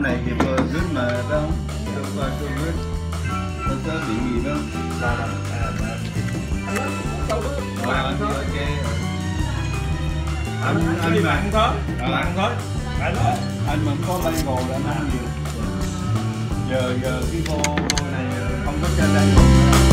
này thì vừa rước mà đâu tôi rước có bị gì đâu anh ok anh mà không có anh mà không có bay gồ là anh ăn được giờ cái vô này không có chơi bay gồ nữa.